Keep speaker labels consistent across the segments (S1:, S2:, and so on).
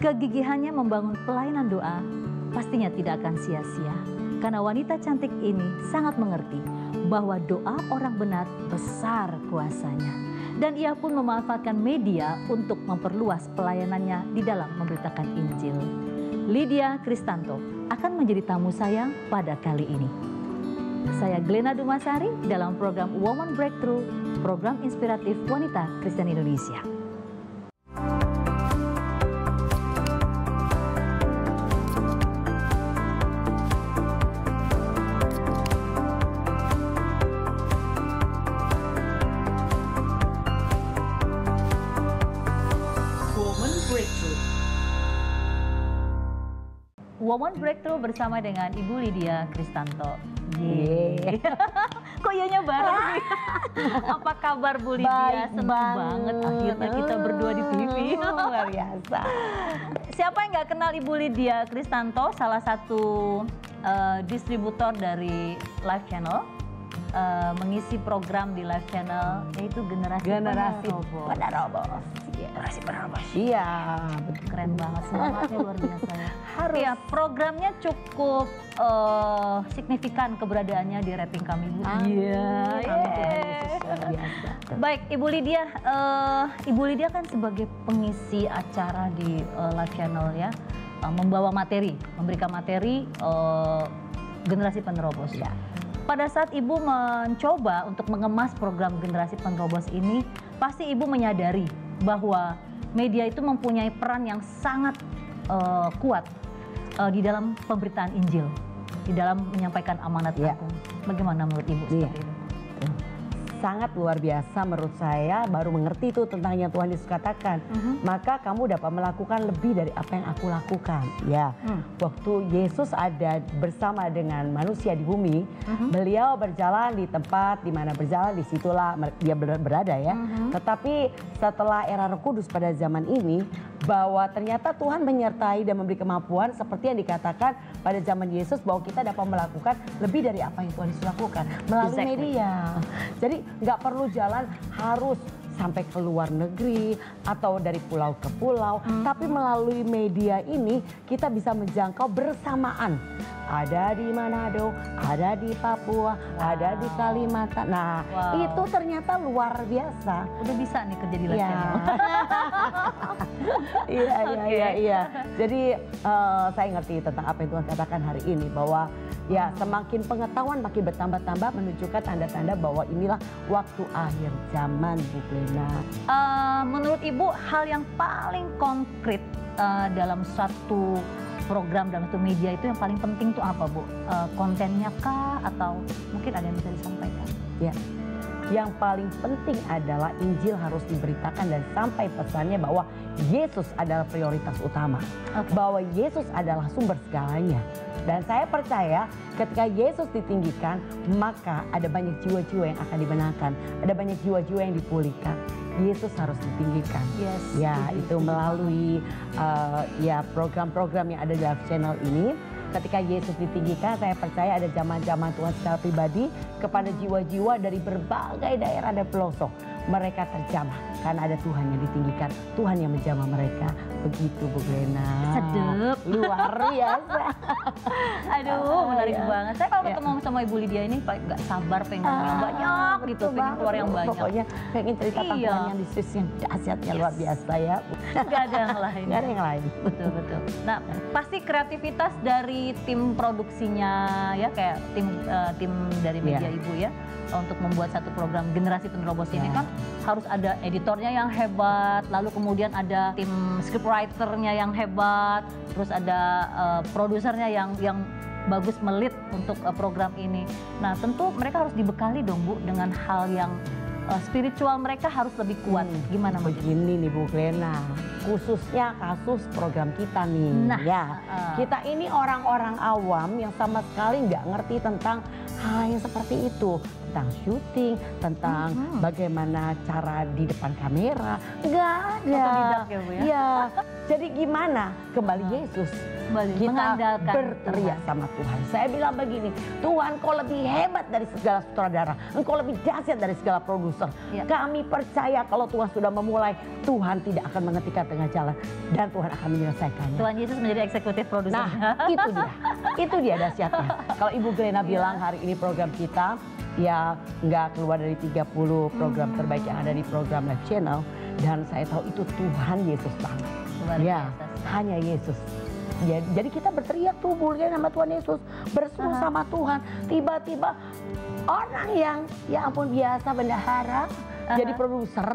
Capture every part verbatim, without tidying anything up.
S1: Kegigihannya membangun pelayanan doa pastinya tidak akan sia-sia. Karena wanita cantik ini sangat mengerti bahwa doa orang benar besar kuasanya. Dan ia pun memanfaatkan media untuk memperluas pelayanannya di dalam memberitakan Injil. Lydia Kristanto akan menjadi tamu saya pada kali ini. Saya Glena Dumasari dalam program Woman Breakthrough, program inspiratif wanita Kristen Indonesia. Woman Breakthrough bersama dengan Ibu Lydia Kristanto. Yeay. Kok ianya bareng sih? Apa kabar Bu Lydia? Senang banget akhirnya kita berdua di T V.
S2: Luar biasa.
S1: Siapa yang nggak kenal Ibu Lydia Kristanto? Salah satu uh, distributor dari Live Channel. Uh, mengisi program di Live Channel yaitu Generasi,
S2: Generasi
S1: Penerobos.
S2: Penerobos.
S1: Generasi Penerobos.
S2: Iya,
S1: keren banget, semangatnya luar biasa ya.
S2: Harus.
S1: Ya, programnya cukup uh, signifikan keberadaannya di rating kami, Bu.
S2: Iya,
S1: biasa. Baik, Ibu Lydia, uh, Ibu Lydia kan sebagai pengisi acara di uh, Live Channel ya, uh, membawa materi, memberikan materi uh, Generasi Penerobos.
S2: Ya.
S1: Pada saat Ibu mencoba untuk mengemas program Generasi Penerobos ini, pasti Ibu menyadari bahwa media itu mempunyai peran yang sangat uh, kuat uh, di dalam pemberitaan Injil, di dalam menyampaikan amanat
S2: ya.
S1: agung. Bagaimana menurut Ibu
S2: Ya.
S1: seperti itu?
S2: Sangat luar biasa menurut saya, baru mengerti itu tentang yang Tuhan Yesus katakan. Uh-huh. Maka kamu dapat melakukan lebih dari apa yang aku lakukan. Ya, hmm. waktu Yesus ada bersama dengan manusia di bumi, uh-huh. beliau berjalan di tempat di mana berjalan, disitulah dia berada ya. Uh-huh. Tetapi setelah era Roh Kudus pada zaman ini, bahwa ternyata Tuhan menyertai dan memberi kemampuan seperti yang dikatakan pada zaman Yesus, bahwa kita dapat melakukan lebih dari apa yang Tuhan Yesus lakukan melalui exactly. media. Jadi nggak perlu jalan harus sampai ke luar negeri atau dari pulau ke pulau, hmm. tapi melalui media ini kita bisa menjangkau bersamaan. Ada di Manado, ada di Papua, wow. ada di Kalimantan. Nah, wow. itu ternyata luar biasa.
S1: Udah bisa nih kerja di Live Channel.
S2: Iya, iya, iya, iya. Jadi uh, saya ngerti tentang apa yang Tuhan katakan hari ini, bahwa ya semakin pengetahuan makin bertambah-tambah, menunjukkan tanda-tanda bahwa inilah waktu akhir zaman, Bu Glena.
S1: Uh, menurut Ibu, hal yang paling konkret uh, dalam suatu program, dalam satu media itu yang paling penting itu apa, Bu? Uh, kontennya kah atau mungkin ada yang bisa disampaikan?
S2: Ya. Yang paling penting adalah Injil harus diberitakan dan sampai pesannya bahwa Yesus adalah prioritas utama. Okay. Bahwa Yesus adalah sumber segalanya. Dan saya percaya ketika Yesus ditinggikan, maka ada banyak jiwa-jiwa yang akan dibenarkan. Ada banyak jiwa-jiwa yang dipulihkan. Yesus harus ditinggikan. Yes, ya, itu melalui uh, ya program-program yang ada di Live Channel ini. Ketika Yesus ditinggikan, saya percaya ada zaman-zaman Tuhan secara pribadi kepada jiwa-jiwa dari berbagai daerah dan pelosok. Mereka terjamah karena ada Tuhan yang ditinggikan, Tuhan yang menjamah mereka. Begitu, Bu Glena.
S1: Sedep.
S2: Luar biasa.
S1: Aduh, menarik
S2: ya.
S1: banget. Saya kalau ketemu sama Ibu Lydia ini nggak sabar pengen ngomong yang banyak gitu, pengen keluar yang banyak.
S2: Pokoknya pengen cerita tentang
S1: iya.
S2: Tuhan yang bisnis yang dahsyatnya yes. luar biasa ya.
S1: Gak ada yang lain.
S2: Gak ada yang lain.
S1: Betul, betul. Nah, pasti kreativitas dari tim produksinya ya, kayak tim uh, tim dari media yeah. Ibu ya, untuk membuat satu program Generasi Penerobos yeah. ini kan harus ada editornya yang hebat, lalu kemudian ada tim scriptwriternya yang hebat, terus ada uh, produsernya yang yang bagus melit untuk uh, program ini. Nah, tentu mereka harus dibekali dong, Bu, dengan hal yang uh, spiritual mereka harus lebih kuat. Hmm, Gimana
S2: begini nih, Bu Glena, khususnya kasus program kita nih.
S1: Nah,
S2: ya,
S1: uh,
S2: kita ini orang-orang awam yang sama sekali nggak ngerti tentang hal yang seperti itu. tentang syuting, tentang
S1: Mhm.
S2: bagaimana cara di depan kamera. Nggak ada.
S1: Otodidak ya, Bu, ya?
S2: Iya. Jadi gimana? Kembali Yesus.
S1: Kembali
S2: Kita
S1: mengandalkan
S2: berteriak
S1: Tuhan.
S2: sama Tuhan. Saya bilang begini, Tuhan kau lebih hebat dari segala sutradara. Engkau lebih dahsyat dari segala produser.
S1: Ya.
S2: Kami percaya kalau Tuhan sudah memulai, Tuhan tidak akan menghentikan tengah jalan. Dan Tuhan akan menyelesaikannya.
S1: Tuhan Yesus menjadi eksekutif produser.
S2: Nah, itu dia. Itu dia dahsyatnya. Kalau Ibu Glena bilang hari ini program kita ya nggak keluar dari tiga puluh program
S1: Hmm.
S2: terbaik yang ada di program Live Channel. Dan saya tahu itu Tuhan Yesus banget.
S1: Luar
S2: Ya,
S1: biasa.
S2: hanya Yesus. Ya, jadi kita berteriak tuh Bu Glena sama Tuhan Yesus. Berseru
S1: Aha.
S2: sama Tuhan. Tiba-tiba orang yang ya ampun biasa bendahara
S1: Aha.
S2: jadi produser.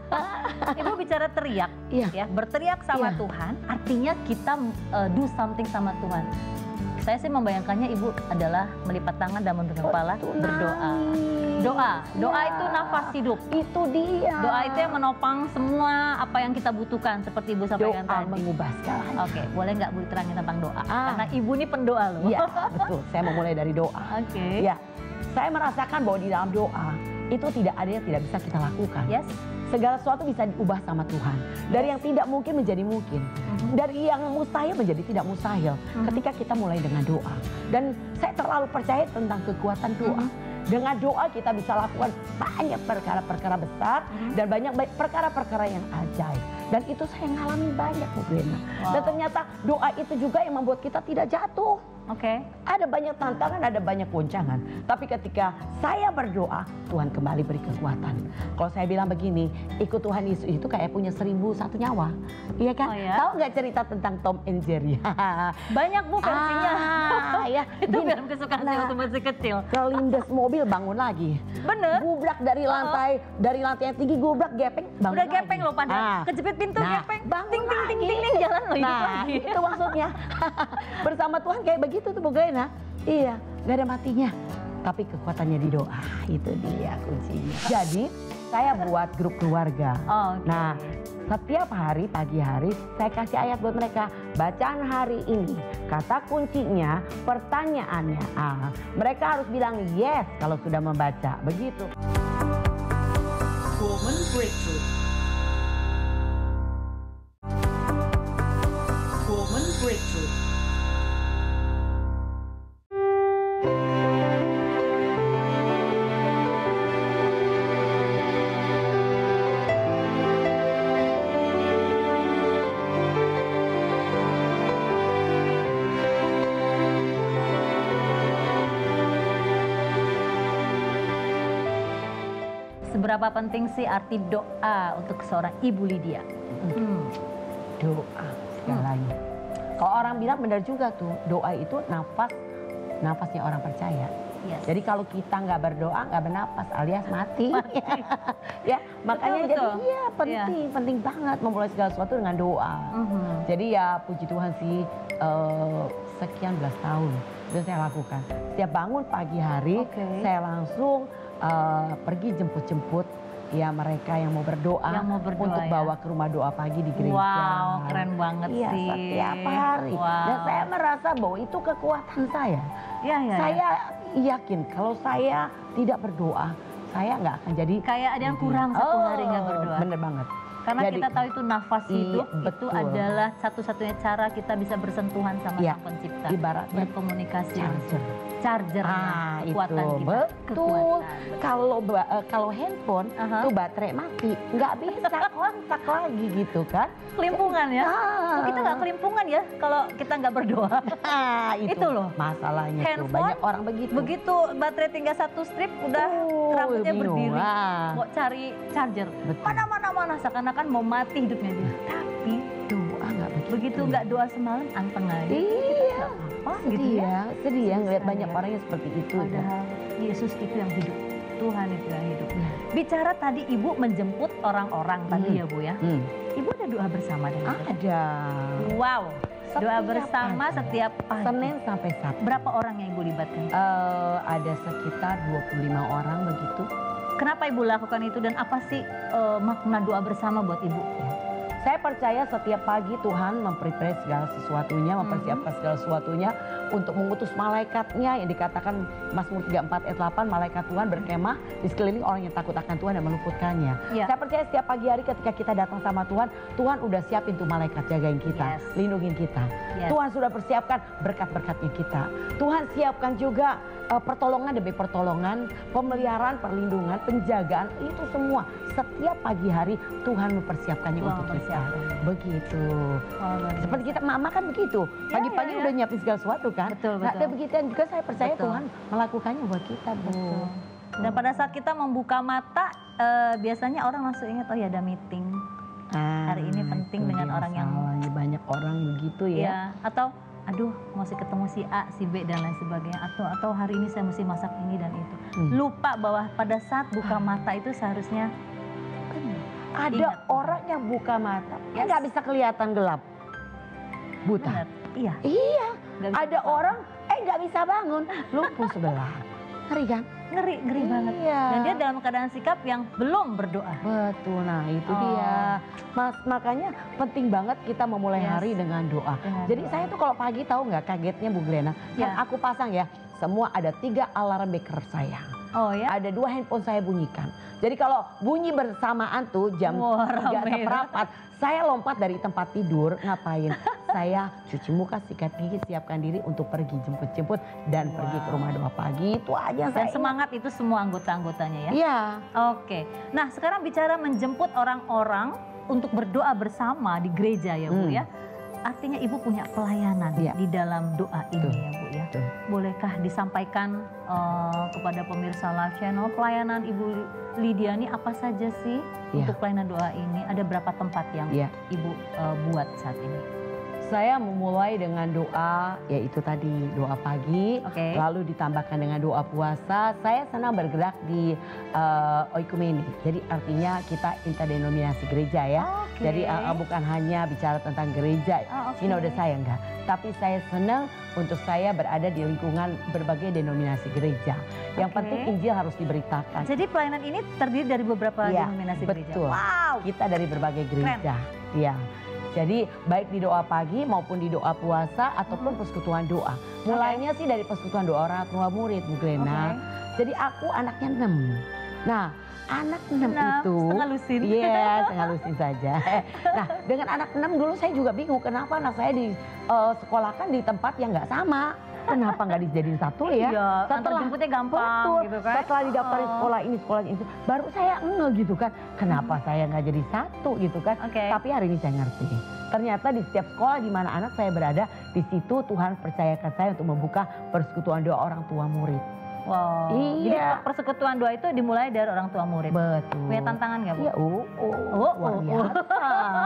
S1: Ibu bicara teriak,
S2: Iya.
S1: ya berteriak sama
S2: Iya.
S1: Tuhan, artinya kita uh, do something sama Tuhan. Saya sih membayangkannya Ibu adalah melipat tangan dan menundukkan kepala,
S2: Betul,
S1: berdoa.
S2: nangis.
S1: Doa, doa
S2: Ya.
S1: itu nafas hidup.
S2: Itu dia.
S1: Doa itu yang menopang semua apa yang kita butuhkan seperti Ibu sampaikan
S2: Doa
S1: tadi.
S2: mengubah segalanya.
S1: Oke, boleh nggak Bu terangin tentang doa?
S2: Ah.
S1: Karena Ibu ini pendoa loh.
S2: Iya, betul. Saya mau mulai dari doa.
S1: Oke.
S2: Ya, saya merasakan bahwa di dalam doa itu tidak ada yang tidak bisa kita lakukan.
S1: Yes.
S2: Segala sesuatu bisa diubah sama Tuhan. Dari yang tidak mungkin menjadi mungkin.
S1: Mhm.
S2: Dari yang mustahil menjadi tidak mustahil.
S1: Mhm.
S2: Ketika kita mulai dengan doa. Dan saya terlalu percaya tentang kekuatan doa.
S1: Mhm.
S2: Dengan doa kita bisa lakukan banyak perkara-perkara besar.
S1: Mhm.
S2: Dan banyak ba- perkara-perkara yang ajaib. Dan itu saya ngalamin banyak Bu Glena.
S1: Wow.
S2: Dan ternyata doa itu juga yang membuat kita tidak jatuh.
S1: Oke.
S2: Ada banyak tantangan, ada banyak goncangan. Tapi ketika saya berdoa, Tuhan kembali beri kekuatan. Kalau saya bilang begini, ikut Tuhan Yesus itu kayak punya seribu satu nyawa. Iya kan?
S1: Oh ya?
S2: Tahu nggak cerita tentang Tom and Jerry?
S1: Banyak Bu versinya.
S2: Ah, ya.
S1: Itu
S2: Gini,
S1: film kesukaan saya
S2: nah,
S1: waktu masih kecil.
S2: kelindes mobil bangun lagi.
S1: Bener.
S2: Gubrak dari lantai, dari lantai yang tinggi gubrak gepeng bangun
S1: Udah
S2: lagi.
S1: gepeng loh pada.
S2: Ah.
S1: Kejepit pintu
S2: Nah,
S1: gepeng.
S2: bangun
S1: Ting ting ting
S2: lagi.
S1: ting ting jalan loh hidup
S2: Nah,
S1: lagi.
S2: itu maksudnya. Bersama Tuhan kayak begitu tuh Bu Glena. Iya, gak ada matinya. Tapi kekuatannya di doa, itu dia kuncinya. Jadi, saya buat grup keluarga.
S1: Oh, oke.
S2: Nah, setiap hari, pagi hari, saya kasih ayat buat mereka. Bacaan hari ini, kata kuncinya, pertanyaannya. Ah, mereka harus bilang yes kalau sudah membaca. Begitu.
S3: Woman Breakthrough. Woman Breakthrough.
S1: Seberapa penting sih arti doa untuk seorang Ibu Lydia? Hmm.
S2: Doa segalanya. Kalau orang bilang benar juga tuh, doa itu nafas, nafasnya orang percaya.
S1: Yes.
S2: Jadi kalau kita nggak berdoa, nggak bernapas alias mati. Ya, makanya
S1: Betul,
S2: jadi
S1: betul.
S2: iya penting, penting banget memulai segala sesuatu dengan doa.
S1: Mhm.
S2: Jadi ya puji Tuhan sih eh, sekian belas tahun itu saya lakukan. Setiap bangun pagi hari,
S1: Oke.
S2: saya langsung eh, pergi jemput-jemput ya mereka yang mau berdoa,
S1: Yang mau berdoa,
S2: untuk
S1: ya.
S2: bawa ke rumah doa pagi di gereja.
S1: Wow, keren banget
S2: Iya,
S1: sih.
S2: setiap hari.
S1: Wow.
S2: Dan saya merasa bahwa itu kekuatan saya.
S1: Ya, ya,
S2: Saya
S1: ya.
S2: yakin kalau saya tidak berdoa, saya nggak akan jadi
S1: Kayak ada yang kurang satu hari nggak berdoa.
S2: Bener banget.
S1: Karena
S2: Jadi-
S1: kita tahu itu nafas
S2: Iya,
S1: hidup itu
S2: betul.
S1: adalah satu-satunya cara kita bisa bersentuhan sama
S2: Iya,
S1: Sang Pencipta.
S2: ibaratnya
S1: berkomunikasi
S2: charger.
S1: langsung. Charger
S2: Ah,
S1: kekuatan
S2: itu
S1: kita.
S2: betul.
S1: Kekuatan.
S2: Kalau ba- eh, kalau handphone
S1: Aha.
S2: tuh baterai mati, nggak bisa kontak lagi gitu kan?
S1: Kelimpungan ya.
S2: Ah.
S1: Oh, kita nggak kelimpungan ya kalau kita nggak berdoa.
S2: Ah, itu,
S1: Itu loh.
S2: masalahnya tuh.
S1: Handphone,
S2: Banyak orang begitu.
S1: Begitu baterai tinggal satu strip udah
S2: Oh,
S1: rambutnya
S2: bingung.
S1: berdiri.
S2: Ah.
S1: Mau cari charger.
S2: Betul.
S1: Mana mana mana seakan-akan mau mati hidupnya dia. Tapi
S2: Doa nggak begitu.
S1: begitu nggak doa semalam anteng aja.
S2: Iya.
S1: Apa
S2: Sedih
S1: gitu ya.
S2: ya, sedih ya ngeliat
S1: Susah
S2: banyak
S1: ya.
S2: orang yang seperti itu. ya.
S1: Padahal Yesus itu yang hidup. Tuhan itu yang hidup.
S2: Iya.
S1: Bicara tadi Ibu menjemput orang-orang tadi
S2: Hmm.
S1: ya Bu ya.
S2: Hmm.
S1: Ibu ada doa bersama dengan mereka?
S2: Ada.
S1: Wow. Doa
S2: Setiap
S1: bersama
S2: pagi.
S1: setiap pagi.
S2: Senin sampai Sabtu.
S1: Berapa orang yang Ibu libatkan?
S2: Eh, ada sekitar dua puluh lima orang begitu.
S1: Kenapa Ibu lakukan itu dan apa sih eh, makna doa bersama buat Ibu?
S2: Saya percaya setiap pagi Tuhan memprepare segala sesuatunya, mempersiapkan segala sesuatunya untuk mengutus malaikatnya yang dikatakan Mazmur tiga puluh empat ayat delapan, malaikat Tuhan berkemah di sekeliling orang yang takut akan Tuhan dan meluputkannya. Ya. Saya percaya setiap pagi hari ketika kita datang sama Tuhan, Tuhan udah siapin tuh malaikat jagain kita, yes. lindungin kita. Yes. Tuhan sudah persiapkan berkat-berkatnya kita. Tuhan siapkan juga uh, pertolongan demi pertolongan, pemeliharaan, perlindungan, penjagaan, itu semua. Setiap pagi hari Tuhan mempersiapkannya wow, untuk kita. Begitu. Oh, seperti kita mama kan begitu. Pagi-pagi ya, ya, ya. udah nyiapin segala sesuatu kan. Betul, betul. Nah, begituan juga saya percaya betul. Tuhan melakukannya buat kita, Bu. Betul.
S1: Dan pada saat kita membuka mata, uh, biasanya orang langsung ingat, oh ya ada meeting. Ah, hari ini penting dengan orang yang
S2: banyak orang begitu ya. Ya.
S1: Atau aduh mesti ketemu si A, si B dan lain sebagainya. Atau atau hari ini saya mesti masak ini dan itu. Hmm. Lupa bahwa pada saat buka mata itu seharusnya
S2: hmm, ada ingat. Orang yang buka mata, yes. nggak bisa kelihatan gelap, buta.
S1: Benar. Iya.
S2: Iya. Ada orang eh nggak bisa bangun, lumpuh sebelah. Ngeri kan?
S1: Ngeri, ngeri iya. banget. Dan dia dalam keadaan sikap yang belum berdoa.
S2: Betul, nah itu oh. dia. Mas, makanya penting banget kita memulai yes. hari dengan doa. Dengan Jadi doa. Saya tuh kalau pagi tahu nggak kagetnya Bu Glena, ya. Kan aku pasang ya, semua ada tiga alarm beker saya. Oh ya? Ada dua handphone saya bunyikan. Jadi kalau bunyi bersamaan tuh jam tiga seperempat, saya lompat dari tempat tidur, ngapain? Saya cuci muka, sikat gigi, siapkan diri untuk pergi jemput-jemput dan wow. pergi ke rumah doa pagi. Itu aja.
S1: Dan saya semangat itu semua anggota-anggotanya ya?
S2: Iya.
S1: Oke. Nah sekarang bicara menjemput orang-orang untuk berdoa bersama di gereja ya Bu hmm. ya. Artinya Ibu punya pelayanan ya. Di dalam doa ini Tuh. Ya Bu ya. Tuh. Bolehkah disampaikan uh, kepada pemirsa Live Channel pelayanan Ibu Lydia ini apa saja sih ya. Untuk pelayanan doa ini? Ada berapa tempat yang ya. Ibu uh, buat saat ini?
S2: Saya memulai dengan doa, yaitu tadi doa pagi, okay. lalu ditambahkan dengan doa puasa. Saya senang bergerak di uh, oikumene, jadi artinya kita interdenominasi gereja ya. Okay. Jadi uh, bukan hanya bicara tentang gereja, oh, okay. sinode saya enggak. Tapi saya senang untuk saya berada di lingkungan berbagai denominasi gereja. Yang okay. penting Injil harus diberitakan.
S1: Jadi pelayanan ini terdiri dari beberapa ya, denominasi
S2: betul.
S1: Gereja? Wow!
S2: Kita dari berbagai gereja. Iya. Jadi baik di doa pagi maupun di doa puasa ataupun persekutuan doa. Mulainya okay. sih dari persekutuan doa orang tua murid Bu Glena. Okay. Jadi aku anaknya enam. Nah anak enam itu.
S1: Setengah lusin.
S2: Iya yeah, setengah lusin saja. Nah dengan anak enam dulu saya juga bingung kenapa anak saya di uh, sekolahkan di tempat yang nggak sama. Kenapa nggak dijadiin satu ya?
S1: Iya, setelah jemputnya gampang
S2: betul,
S1: gitu kan.
S2: Setelah didaftarin oh. sekolah ini, sekolah ini, baru saya nge gitu kan. Kenapa hmm. saya nggak jadi satu gitu kan. Okay. Tapi hari ini saya ngerti. Ternyata di setiap sekolah di mana anak saya berada, di situ Tuhan percayakan saya untuk membuka persekutuan doa orang tua murid.
S1: Wow. Iya. Jadi persekutuan doa itu dimulai dari orang tua murid.
S2: Betul.
S1: Punya tantangan nggak Bu?
S2: Iya, oh, oh, oh, luar biasa.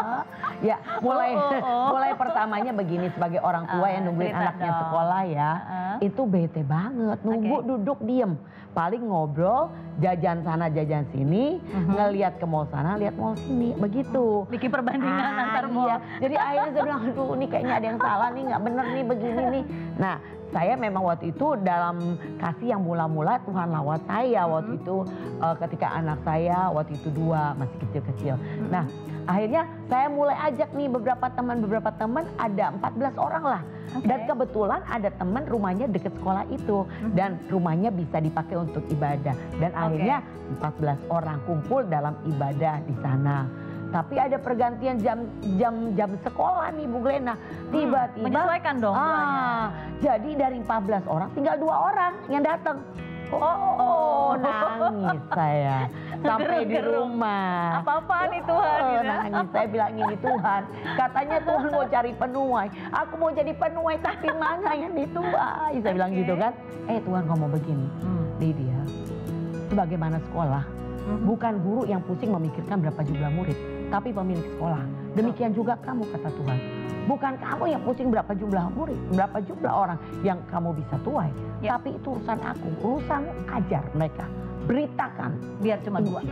S2: Ya, mulai oh, oh, oh. mulai pertamanya begini sebagai orang tua uh, yang nungguin anaknya dong. Sekolah ya. Uh. Itu bete banget, nunggu okay. duduk diem. Paling ngobrol, jajan sana jajan sini, uh-huh. ngelihat ke mall sana, lihat mall sini, begitu.
S1: Bikin perbandingan ah, antar mall. Iya.
S2: Jadi akhirnya saya bilang, aduh ini kayaknya ada yang salah nih, nggak bener nih begini nih. Nah, saya memang waktu itu dalam kasih yang mula-mula Tuhan lawat saya waktu itu uh, ketika anak saya waktu itu dua masih kecil-kecil. Hmm. Nah akhirnya saya mulai ajak nih beberapa teman beberapa teman ada empat belas orang lah. Okay. Dan kebetulan ada teman rumahnya dekat sekolah itu hmm. dan rumahnya bisa dipakai untuk ibadah. Dan okay. akhirnya empat belas orang kumpul dalam ibadah di sana. Tapi ada pergantian jam jam jam sekolah nih Bu Glena. Tiba-tiba hmm,
S1: menyesuaikan dong.
S2: Ah, jadi dari empat belas orang tinggal dua orang yang datang. Oh, oh, nangis saya sampai di rumah.
S1: Apa-apaan nih Tuhan?
S2: Oh, nangis saya bilang ini Tuhan. Katanya Tuhan mau cari penuai. Aku mau jadi penuai tapi mana yang dituai? Saya bilang okay. gitu kan. Eh Tuhan ngomong begini. Hmm. Lydia, sebagaimana sekolah. Bukan guru yang pusing memikirkan berapa jumlah murid, tapi pemilik sekolah. Demikian juga kamu kata Tuhan. Bukan kamu yang pusing berapa jumlah murid, berapa jumlah orang yang kamu bisa tuai. Ya. Tapi itu urusan aku, urusan ajar mereka. Beritakan.
S1: Biar cuma dua.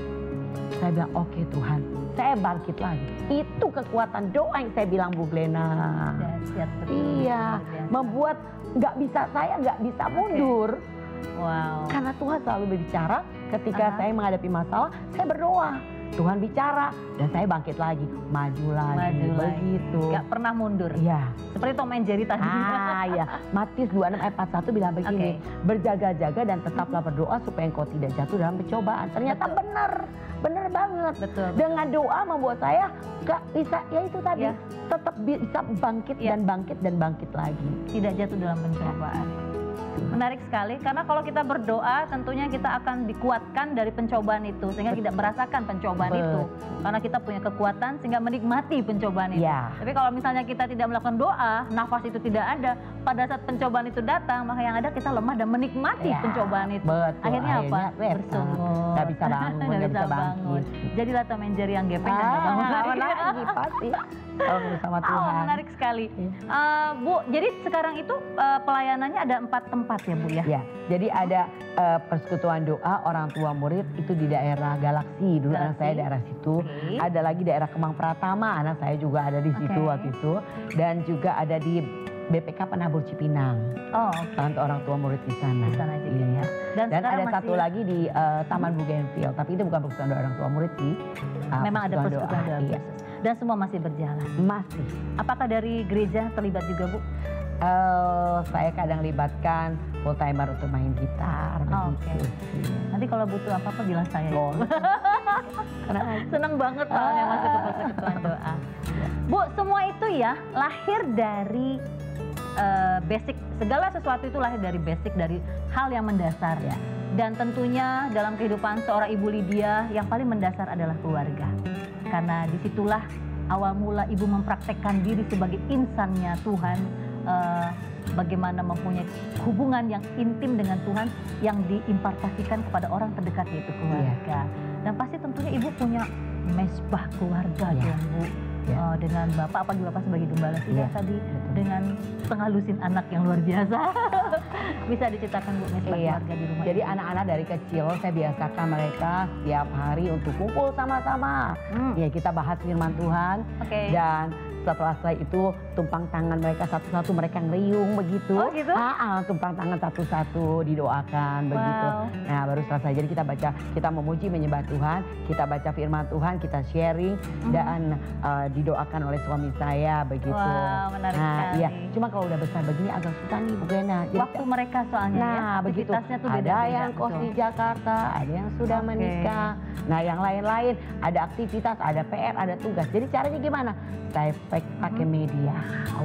S2: Saya bilang oke okay, Tuhan, saya bangkit lagi. Itu kekuatan doa yang saya bilang Bu Glena.
S1: Dahsyat betul.
S2: Iya, membuat nggak bisa saya nggak bisa mundur. Okay.
S1: Wow.
S2: Karena Tuhan selalu berbicara ketika uh-huh. saya menghadapi masalah, saya berdoa. Tuhan bicara dan saya bangkit lagi, maju lagi,
S1: Maju lagi.
S2: begitu.
S1: Gak pernah mundur.
S2: Iya.
S1: Seperti Tom and Jerry tadi.
S2: Ah ya, Matius dua puluh enam ayat empat puluh satu bilang begini, berjaga-jaga dan tetaplah berdoa supaya engkau tidak jatuh dalam pencobaan. Ternyata
S1: Betul.
S2: benar, benar banget.
S1: Betul.
S2: Dengan doa membuat saya gak bisa, ya itu tadi,
S1: Ya.
S2: tetap bisa bangkit
S1: Ya.
S2: dan bangkit dan bangkit lagi.
S1: Tidak jatuh dalam pencobaan. Menarik sekali karena kalau kita berdoa tentunya kita akan dikuatkan dari pencobaan itu sehingga tidak merasakan pencobaan
S2: Betul.
S1: itu karena kita punya kekuatan sehingga menikmati pencobaan itu.
S2: Ya.
S1: Tapi kalau misalnya kita tidak melakukan doa, nafas itu tidak ada, pada saat pencobaan itu datang maka yang ada kita lemah dan menikmati
S2: Ya,
S1: pencobaan itu.
S2: betul.
S1: Akhirnya apa?
S2: Akhirnya,
S1: Bersungut.
S2: nggak bisa bangun,
S1: Nggak
S2: nggak
S1: bisa
S2: bisa
S1: bangun.
S2: bangkit.
S1: Jadilah Tom and Jerry yang gepeng dan nggak
S2: Ah,
S1: bangun
S2: bangun
S1: lagi.
S2: lagi pasti. Kalau bersama
S1: Oh,
S2: Tuhan.
S1: menarik sekali.
S2: Iya.
S1: Eh, Bu, jadi sekarang itu eh, pelayanannya ada empat tempat ya Bu ya?
S2: Ya, jadi ada eh, persekutuan doa orang tua murid itu di daerah Galaksi. Dulu anak
S1: Galaksi.
S2: saya daerah situ.
S1: Oke.
S2: Ada lagi daerah Kemang Pratama, anak saya juga ada di situ
S1: Oke.
S2: waktu itu. Dan juga ada di B P K Penabur Cipinang.
S1: Oh, oke.
S2: Untuk orang tua murid di sana.
S1: Di sana juga
S2: Iya.
S1: ya. Dan,
S2: Dan
S1: sekarang
S2: ada
S1: masih,
S2: satu lagi di eh, Taman Bougainville, tapi itu bukan persekutuan doa orang tua murid sih. Ah,
S1: memang ada persekutuan doa
S2: Iya.
S1: khusus. Dan semua masih berjalan.
S2: Masih.
S1: Apakah dari gereja terlibat juga Bu?
S2: Eh, saya kadang libatkan full timer untuk main gitar.
S1: Oh,
S2: begitu
S1: oke.
S2: sih.
S1: Nanti kalau butuh apa-apa bilang saya ya.
S2: Oh. Karena
S1: Seneng banget soalnya
S2: Ah.
S1: masuk ke persekutuan doa. Bu, semua itu ya lahir dari eh, basic. Segala sesuatu itu lahir dari basic, dari hal yang mendasar ya. Dan tentunya dalam kehidupan seorang Ibu Lydia yang paling mendasar adalah keluarga. Karena disitulah awal mula Ibu mempraktekkan diri sebagai insannya Tuhan. eh, bagaimana mempunyai hubungan yang intim dengan Tuhan yang diimpartasikan kepada orang terdekat yaitu keluarga. Dan pasti tentunya Ibu punya mesbah keluarga
S2: Iya.
S1: dong Bu.
S2: Iya.
S1: Eh, dengan Bapak, apalagi Bapak sebagai gembala sudah
S2: Iya,
S1: tadi
S2: betul.
S1: dengan setengah lusin anak yang luar biasa. Bisa diceritakan Bu mesbah
S2: Iya.
S1: keluarga di rumah
S2: Jadi
S1: Ibu?
S2: anak-anak dari kecil saya biasakan mereka setiap hari untuk kumpul sama-sama.
S1: Hmm,
S2: Ya kita bahas firman Tuhan
S1: Oke.
S2: dan setelah selesai itu tumpang tangan mereka satu-satu, mereka ngeriung begitu.
S1: Oh, gitu?
S2: Ah, ah, tumpang tangan satu-satu didoakan begitu.
S1: Wow.
S2: Nah baru selesai jadi kita baca, kita memuji menyembah Tuhan, kita baca firman Tuhan, kita sharing
S1: Mhm.
S2: dan eh, didoakan oleh suami saya begitu.
S1: Wow, menarik
S2: Nah
S1: sekali.
S2: iya, cuma kalau udah besar begini agak susah nih Bu Gena. Jadi
S1: Waktu mereka soalnya ya,
S2: Nah begitu,
S1: aktivitasnya tuh
S2: ada
S1: beda-beda.
S2: yang kos
S1: betul.
S2: di Jakarta, ada yang sudah
S1: Oke.
S2: menikah. Nah yang lain-lain ada aktivitas, ada P R, ada tugas. Jadi caranya gimana? Saya pak- pakai
S1: Mhm.
S2: media.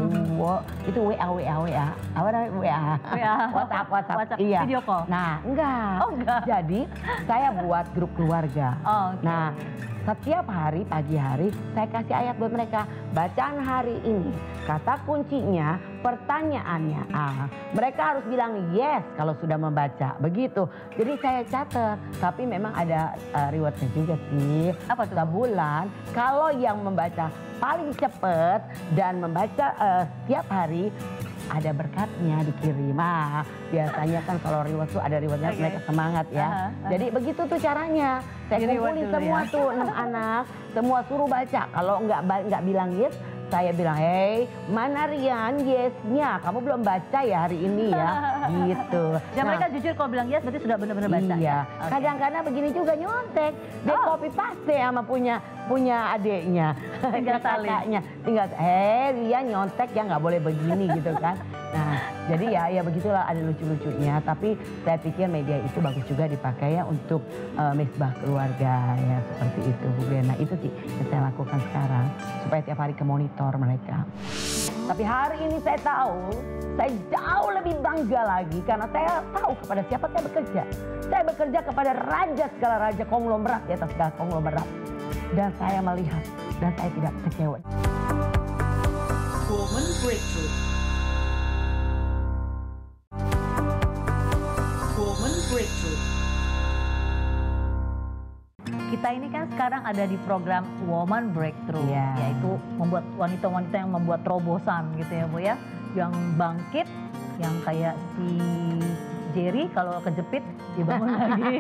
S2: Oh, itu W A, W A, W A. Apa namanya W A?
S1: W A.
S2: WhatsApp, WhatsApp.
S1: WhatsApp,
S2: Iya.
S1: video call.
S2: Nah enggak.
S1: Oh, enggak.
S2: Jadi saya buat grup keluarga.
S1: Oh, oke.
S2: Nah, setiap hari, pagi hari, saya kasih ayat buat mereka. Bacaan hari ini, kata kuncinya, pertanyaannya. Ah, mereka harus bilang yes kalau sudah membaca. Begitu. Jadi saya catat. Tapi memang ada uh, rewardnya juga sih.
S1: Apa tuh?
S2: Sebulan, kalau yang membaca paling cepat dan membaca uh, setiap hari, ada berkatnya dikirim. Ah, biasanya kan kalau reward tuh ada rewardnya,
S1: Oke.
S2: mereka semangat ya.
S1: Aha, aha.
S2: Jadi begitu tuh caranya. Saya
S1: Di reward
S2: kumpulin
S1: dulu
S2: semua
S1: ya.
S2: tuh enam anak, semua suruh baca. Kalau nggak ba- nggak bilang yes, saya bilang, hey, mana Rian yes-nya? Kamu belum baca ya hari ini ya, gitu.
S1: Dan
S2: Nah,
S1: mereka jujur kalau bilang yes berarti sudah benar-benar baca.
S2: Iya,
S1: ya? Oke.
S2: kadang-kadang begini juga nyontek. Dia
S1: Oh.
S2: copy paste sama punya punya adiknya,
S1: Tinggal salin.
S2: kakaknya. Tinggal, eh dia nyontek ya nggak boleh begini gitu kan. Nah, jadi ya ya begitulah ada lucu-lucunya. Tapi saya pikir media itu bagus juga dipakai ya untuk eh, mesbah keluarga ya seperti itu Bu Glenna. Itu sih yang saya lakukan sekarang supaya tiap hari ke monitor mereka. Tapi hari ini saya tahu, saya jauh lebih bangga lagi karena saya tahu kepada siapa saya bekerja. Saya bekerja kepada raja segala raja, konglomerat di atas segala konglomerat. Dan saya melihat dan saya tidak kecewa.
S3: Woman Breakthrough. Woman Breakthrough.
S1: Kita ini kan sekarang ada di program Woman Breakthrough,
S2: Iya.
S1: yaitu membuat wanita-wanita yang membuat terobosan gitu ya Bu ya, yang bangkit, yang kayak si Jerry kalau kejepit dibangun lagi.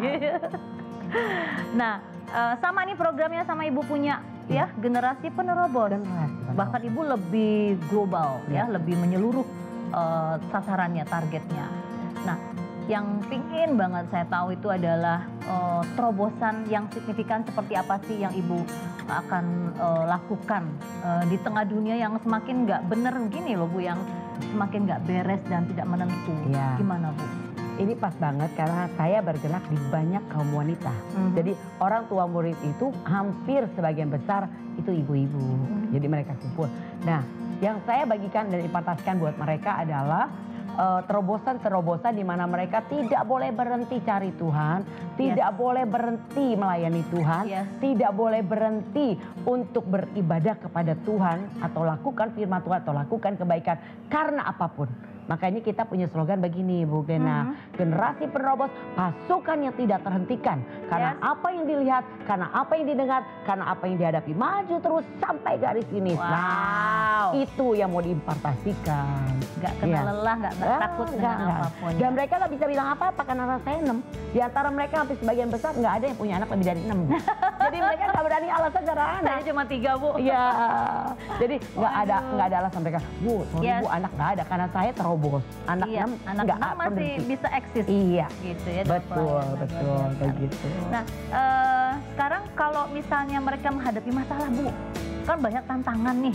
S1: Nah, eh, sama nih programnya sama Ibu punya ya, generasi penerobos. Bahkan Ibu lebih global ya,
S2: Ya.
S1: lebih menyeluruh eh, sasarannya, targetnya. Nah, yang pingin banget saya tahu itu adalah uh, terobosan yang signifikan seperti apa sih yang Ibu akan uh, lakukan uh, di tengah dunia yang semakin nggak bener gini loh Bu, yang semakin nggak beres dan tidak menentu.
S2: Ya.
S1: Gimana Bu?
S2: Ini pas banget karena saya bergerak di banyak kaum wanita. Mm-hmm. Jadi orang tua murid itu hampir sebagian besar itu ibu-ibu. Mm-hmm. Jadi mereka kumpul. Nah, yang saya bagikan dan impartasikan buat mereka adalah uh, terobosan-terobosan di mana mereka tidak boleh berhenti cari Tuhan, tidak yes. boleh berhenti melayani Tuhan, yes. tidak boleh berhenti untuk beribadah kepada Tuhan atau lakukan firman Tuhan atau lakukan kebaikan karena apapun. Makanya kita punya slogan begini Bu Gena, mm-hmm. generasi penerobos, pasukan yang tidak terhentikan. Karena yes. apa yang dilihat, karena apa yang didengar, karena apa yang dihadapi, maju terus sampai garis finish.
S1: Wow.
S2: Nah, itu yang mau diimpartasikan.
S1: Gak kena ya. lelah, gak, gak ah, takut dengan
S2: enggak.
S1: apapun.
S2: Dan mereka gak bisa bilang apa-apa karena anak saya enam. Di antara mereka hampir sebagian besar gak ada yang punya anak lebih dari enam. Jadi mereka gak berani alasan cara anak.
S1: Saya cuma tiga Bu.
S2: Iya. Jadi gak ada, gak ada alasan mereka. Bu, sorry yes. Bu, anak gak ada karena saya terobos. Bos. Anak
S1: iya,
S2: enam
S1: anak enam masih berhenti. Bisa eksis.
S2: Iya,
S1: gitu ya.
S2: Betul, betul, begitu.
S1: Nah, uh, sekarang kalau misalnya mereka menghadapi masalah Bu, kan banyak tantangan nih.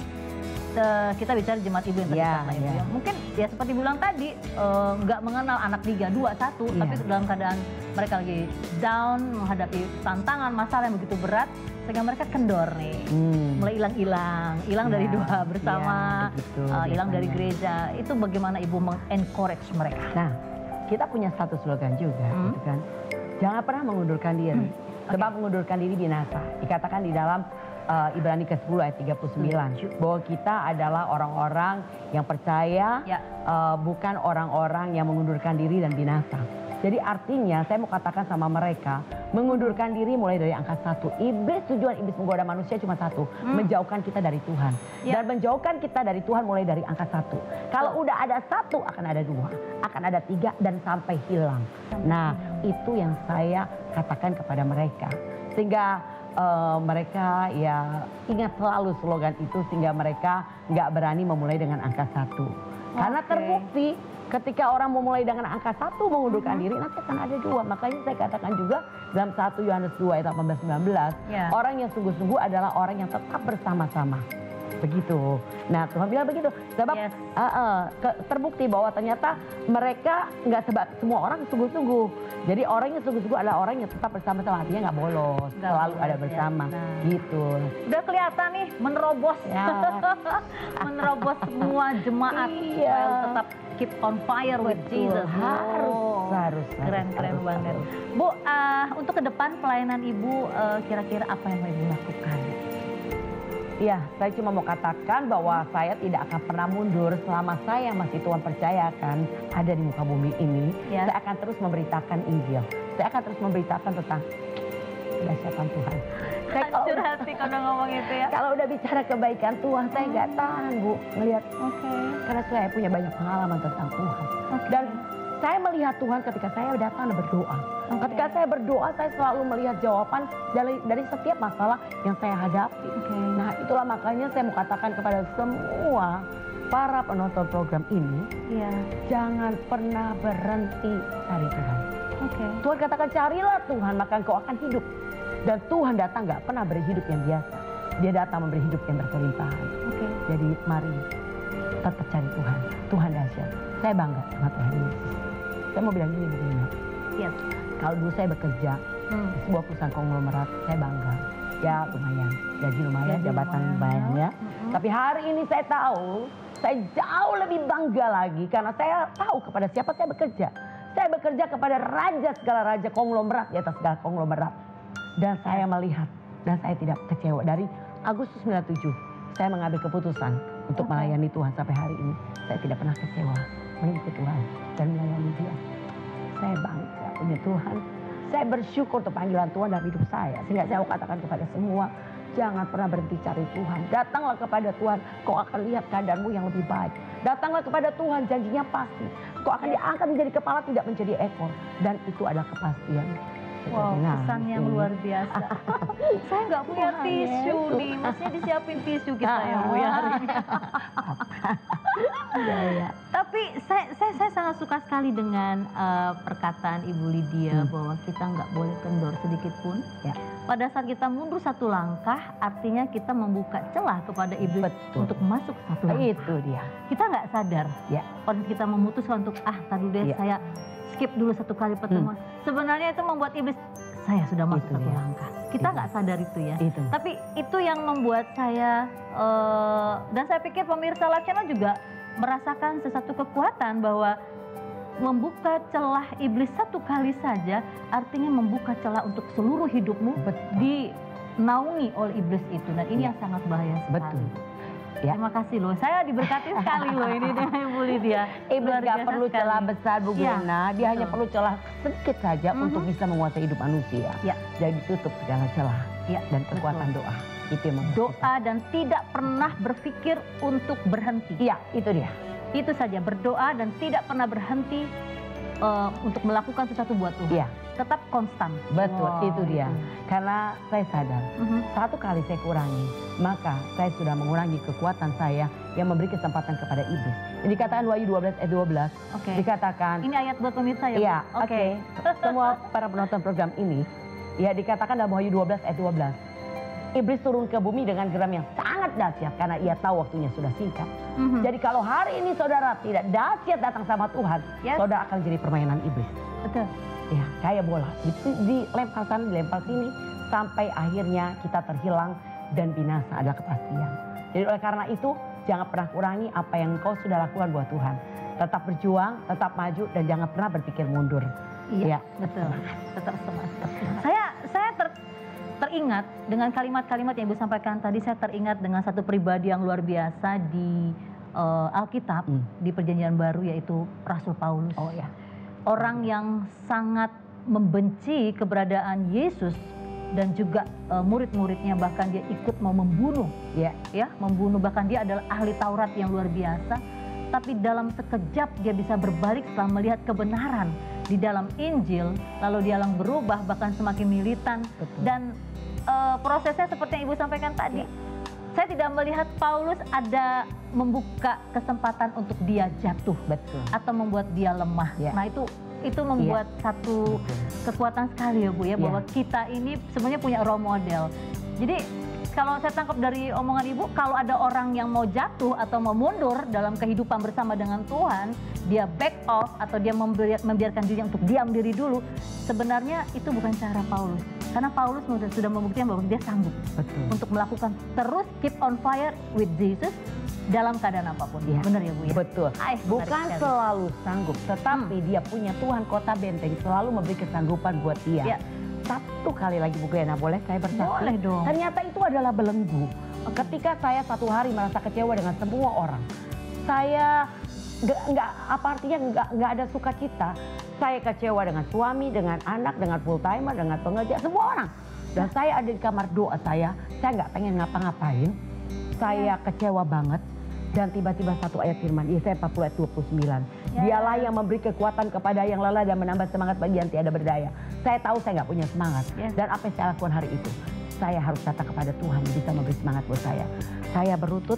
S1: Uh, kita bicara jemaat ibu yang tadi
S2: ya,
S1: kata ibu
S2: ya.
S1: ya. Mungkin ya seperti bilang tadi nggak uh, mengenal anak tiga, dua, satu, ya. Tapi dalam keadaan mereka lagi down menghadapi tantangan, masalah yang begitu berat. Sehingga mereka kendor nih, hmm. mulai hilang-hilang, hilang ya, dari doa bersama, hilang ya, uh, dari gereja. Itu bagaimana Ibu meng-encourage mereka?
S2: Nah, kita punya satu slogan juga, hmm. gitu kan. Jangan pernah mengundurkan diri, hmm. sebab okay. mengundurkan diri binasa. Dikatakan di dalam uh, Ibrani ke sepuluh ayat tiga puluh sembilan, hmm. bahwa kita adalah orang-orang yang percaya, ya. uh, bukan orang-orang yang mengundurkan diri dan binasa. Jadi artinya saya mau katakan sama mereka, mengundurkan diri mulai dari angka satu. Iblis, tujuan iblis menggoda manusia cuma satu, hmm. menjauhkan kita dari Tuhan. Ya. Dan menjauhkan kita dari Tuhan mulai dari angka satu. Kalau oh. udah ada satu akan ada dua, akan ada tiga dan sampai hilang. Nah itu yang saya katakan kepada mereka. Sehingga uh, mereka ya ingat selalu slogan itu sehingga mereka nggak berani memulai dengan angka satu. Karena okay. terbukti. Ketika orang memulai dengan angka satu mengundurkan diri, nanti akan ada dua. Makanya saya katakan juga dalam satu Yohanes dua ayat delapan belas sampai sembilan belas, yeah. orang yang sungguh-sungguh adalah orang yang tetap bersama-sama. Begitu. Nah Tuhan bilang begitu. Sebab yes. uh, uh, ke, terbukti bahwa ternyata mereka nggak sebab semua orang sungguh-sungguh. Jadi orang yang sungguh-sungguh adalah orang yang tetap bersama-sama. Artinya nggak bolos, gak selalu bolos, ada bersama. Ya. Nah. Gitu.
S1: Udah kelihatan nih menerobos, ya. menerobos semua jemaat.
S2: Iya.
S1: Tetap keep on fire with
S2: Betul.
S1: Jesus.
S2: Harus, oh. harus,
S1: keren-keren banget. Harus. Bu, uh, untuk ke depan pelayanan Ibu uh, kira-kira apa yang mau Ibu lakukan?
S2: Ya, saya cuma mau katakan bahwa saya tidak akan pernah mundur selama saya masih Tuhan percayakan ada di muka bumi ini. Ya. Saya akan terus memberitakan Injil. Saya akan terus memberitakan tentang kedahsyatan Tuhan. Saya kalau
S1: udah, hati kalau ngomong itu ya.
S2: Kalau udah bicara kebaikan Tuhan, saya nggak tahan Bu melihat.
S1: Oke. Okay.
S2: Karena saya punya banyak pengalaman tentang Tuhan. Okay. Dan saya melihat Tuhan ketika saya datang dan berdoa. Okay. Ketika saya berdoa, saya selalu melihat jawaban dari, dari setiap masalah yang saya hadapi. Okay. Nah itulah makanya saya mau katakan kepada semua para penonton program ini, yeah. jangan pernah berhenti cari Tuhan.
S1: Okay.
S2: Tuhan katakan carilah Tuhan, maka engkau akan hidup. Dan Tuhan datang gak pernah beri hidup yang biasa. Dia datang memberi hidup yang berkelimpahan. Okay. Jadi mari tetap cari Tuhan. Tuhan dahsyat. Saya bangga sama Tuhan Yesus. Saya mau bilang gini begini.
S1: Yes.
S2: Kalau dulu saya bekerja hmm. di sebuah perusahaan konglomerat, saya bangga. Ya lumayan, gaji lumayan, gaji jabatan lumayan ya. Hmm. Tapi hari ini saya tahu, saya jauh lebih bangga lagi. Karena saya tahu kepada siapa saya bekerja. Saya bekerja kepada raja segala raja, konglomerat di atas segala konglomerat. Dan saya melihat, dan saya tidak kecewa. Dari Agustus sembilan puluh tujuh, saya mengambil keputusan untuk okay. melayani Tuhan sampai hari ini. Saya tidak pernah kecewa mengikuti Tuhan dan melayani Dia. Saya bangga punya Tuhan. Saya bersyukur untuk panggilan Tuhan dalam hidup saya. Sehingga saya mau katakan kepada semua, jangan pernah berhenti cari Tuhan. Datanglah kepada Tuhan, kau akan lihat keadaanmu yang lebih baik. Datanglah kepada Tuhan, janjinya pasti. Kau akan diangkat menjadi kepala, tidak menjadi ekor. Dan itu adalah kepastian.
S1: Wow, pesannya luar biasa. Saya nggak punya tisu nih, maksudnya disiapin tisu kita ya Bu ya hari ini.
S2: Ya, ya.
S1: Tapi Tapi saya, saya, saya sangat suka sekali dengan uh, perkataan Ibu Lydia hmm. bahwa kita nggak boleh kendor sedikit pun. Ya. Pada saat kita mundur satu langkah, artinya kita membuka celah kepada iblis Betul. Untuk masuk satu langkah.
S2: Itu dia.
S1: Kita nggak sadar. Ya. Pada kita memutuskan untuk ah tadi deh ya. Saya skip dulu satu kali pertemuan. Hmm. Sebenarnya itu membuat iblis saya sudah masuk itu satu dia. Langkah. Kita nggak sadar itu ya. Itu. Tapi itu yang membuat saya uh, dan saya pikir pemirsa Live Channel juga merasakan sesuatu kekuatan bahwa membuka celah iblis satu kali saja artinya membuka celah untuk seluruh hidupmu Betul. Dinaungi oleh iblis itu, dan ini ya. Yang sangat bahaya sekali. Betul. Ya. Terima kasih loh, saya diberkati sekali loh ini dengan Ibu Lydia.
S2: Iblis gak perlu sekali. Celah besar Bu Gena, ya, dia betul. Hanya perlu celah sedikit saja mm-hmm. untuk bisa menguasai hidup manusia. Ya. Jadi tutup segala celah ya. Dan kekuatan betul. Doa. Itu yang
S1: doa kita. Dan tidak pernah berpikir untuk berhenti.
S2: Iya, itu dia.
S1: Itu saja, berdoa dan tidak pernah berhenti uh, untuk melakukan sesuatu buat Tuhan. Iya. Tetap konstan.
S2: Betul, wow, itu dia. Itu. Karena saya sadar, uh-huh. satu kali saya kurangi, maka saya sudah mengurangi kekuatan saya yang memberi kesempatan kepada iblis. Ini dikatakan Wahyu dua belas ayat dua belas.
S1: Okay.
S2: Dikatakan.
S1: Ini ayat buat pemirsa ya?
S2: Iya, oke.
S1: Okay.
S2: Okay. Semua para penonton program ini, ya dikatakan dalam Wahyu dua belas ayat dua belas. Iblis turun ke bumi dengan geram yang sangat dahsyat karena ia tahu waktunya sudah singkat. Mm-hmm. Jadi kalau hari ini saudara tidak dahsyat datang sama Tuhan, yes. saudara akan jadi permainan iblis.
S1: Betul.
S2: Ya, kayak bola. Dilempar sana, dilempar sini, sampai akhirnya kita terhilang dan binasa adalah kepastian. Jadi oleh karena itu, jangan pernah kurangi apa yang kau sudah lakukan buat Tuhan. Tetap berjuang, tetap maju, dan jangan pernah berpikir mundur.
S1: Iya, ya. Betul. Tetap semangat. Saya, saya ter... teringat dengan kalimat-kalimat yang Ibu sampaikan tadi, saya teringat dengan satu pribadi yang luar biasa di uh, Alkitab, hmm. di Perjanjian Baru, yaitu Rasul Paulus.
S2: Oh ya.
S1: Orang yang sangat membenci keberadaan Yesus dan juga uh, murid-muridnya, bahkan dia ikut mau membunuh, ya, ya, membunuh, bahkan dia adalah ahli Taurat yang luar biasa. Tapi dalam sekejap dia bisa berbalik setelah melihat kebenaran di dalam Injil, lalu dia langsung berubah, bahkan semakin militan. Betul. Dan uh, prosesnya seperti yang Ibu sampaikan tadi, ya. Saya tidak melihat Paulus ada membuka kesempatan untuk dia jatuh, betul, atau membuat dia lemah. Ya. Nah itu itu membuat ya. Satu kekuatan sekali ya Bu ya, bahwa ya. Kita ini sebenarnya punya role model. Jadi kalau saya tangkap dari omongan Ibu, kalau ada orang yang mau jatuh atau mau mundur dalam kehidupan bersama dengan Tuhan, dia back off atau dia membiarkan dirinya untuk diam diri dulu, sebenarnya itu bukan cara Paulus. Karena Paulus sudah membuktikan bahwa dia sanggup Betul. Untuk melakukan terus keep on fire with Jesus dalam keadaan apapun. Ya. Benar ya Bu ya?
S2: Betul. Ay, bukan selalu sanggup, tetapi hmm. dia punya Tuhan kota benteng selalu memberi kesanggupan buat dia. Ya. Satu kali lagi Bu Gena, boleh saya bersaksi?
S1: Boleh dong.
S2: Ternyata itu adalah belenggu. Ketika saya satu hari merasa kecewa dengan semua orang, saya nggak apa artinya nggak nggak ada sukacita. Saya kecewa dengan suami, dengan anak, dengan full timer, dengan pengerja, semua orang. Dan saya ada di kamar doa saya, saya nggak pengen ngapa-ngapain. Saya kecewa banget. Dan tiba-tiba satu ayat firman, Yesaya empat puluh ayat dua puluh sembilan. Ya. Dialah yang memberi kekuatan kepada yang lelah dan menambah semangat bagi yang tiada berdaya. Saya tahu saya nggak punya semangat. Ya. Dan apa yang saya lakukan hari itu? Saya harus datang kepada Tuhan yang bisa memberi semangat buat saya. Saya berlutut,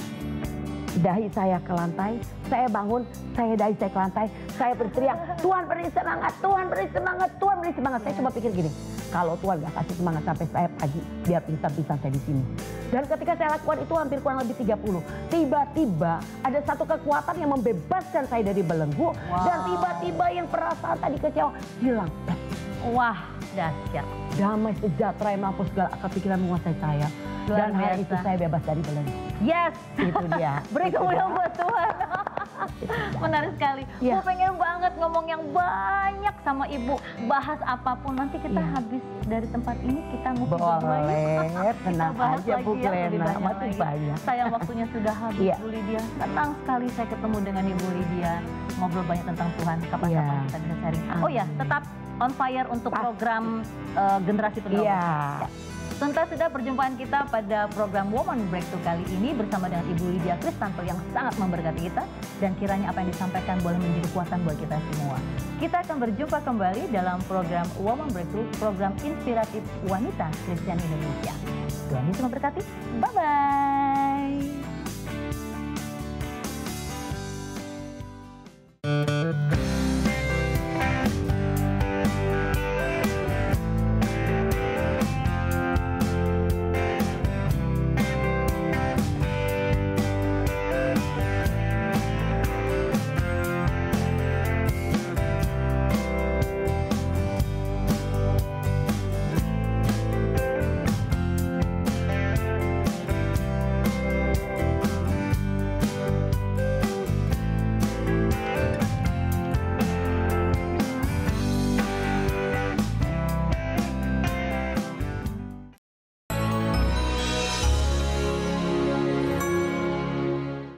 S2: dahi saya ke lantai, saya bangun, saya dahi saya ke lantai, saya berteriak, Tuhan beri semangat, Tuhan beri semangat, Tuhan beri semangat. Saya cuma pikir gini, kalau Tuhan gak kasih semangat sampai saya pagi, biar pingsan-pingsan saya di sini. Dan ketika saya lakukan itu hampir kurang lebih tiga puluh, tiba-tiba ada satu kekuatan yang membebaskan saya dari belenggu, wow. Dan tiba-tiba yang perasaan tadi kecewa hilang.
S1: Wah, dahsyat.
S2: Damai sejahtera yang mampu segala akal pikiran menguasai saya. Luar Dan hari itu saya bebas dari belenggu.
S1: Yes,
S2: itu dia.
S1: Beri kemuliaan buat Tuhan. Menarik sekali. Ya. Gue pengen banget ngomong yang banyak sama Ibu. Bahas apapun. Nanti kita ya. Habis dari tempat ini kita ngopi berdua.
S2: Boleh, tenang aja Bu Glena. Masih banyak.
S1: Sayang waktunya sudah habis ya. Bu Lydia. Senang sekali saya ketemu dengan Ibu Lydia. Ngobrol banyak tentang Tuhan. Kapan-kapan ya. Kita bisa sharing. Oh ya, tetap on fire untuk Pasti. Program uh, Generasi Penerus.
S2: Ya. Ya.
S1: Tuntas sudah perjumpaan kita pada program Woman Breakthrough kali ini bersama dengan Ibu Lydia Kristanto yang sangat memberkati kita, dan kiranya apa yang disampaikan boleh menjadi kekuatan buat kita semua. Kita akan berjumpa kembali dalam program Woman Breakthrough, program inspiratif wanita Kristen Indonesia. Tuhan Yesus memberkati. Bye bye.